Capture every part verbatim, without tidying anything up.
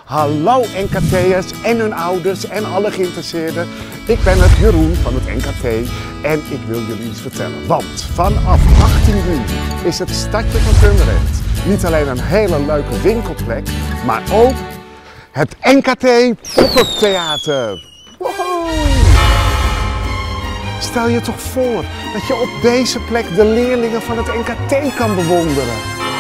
Hallo N K T'ers en hun ouders en alle geïnteresseerden. Ik ben het Jeroen van het N K T en ik wil jullie iets vertellen. Want vanaf achttien juni is het stadje van Purmerend niet alleen een hele leuke winkelplek, maar ook het N K T Pop-up Theater. Woehoe! Stel je toch voor dat je op deze plek de leerlingen van het N K T kan bewonderen.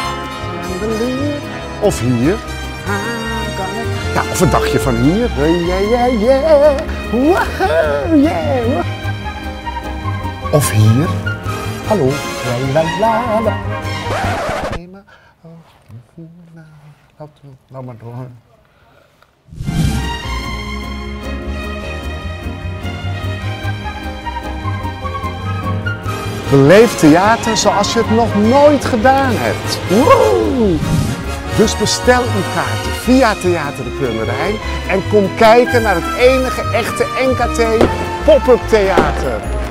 Of hier. Ja, of een dagje van hier. Yeah, yeah, yeah. Wahoo, yeah. Of hier. Hallo. La, la, la, la. Nee, maar... Oh, nou, laat, laat maar door. Beleef theater zoals je het nog nooit gedaan hebt. Woe! Dus bestel uw kaarten via Theater de Purmerijn en kom kijken naar het enige echte N K T Pop-up Theater.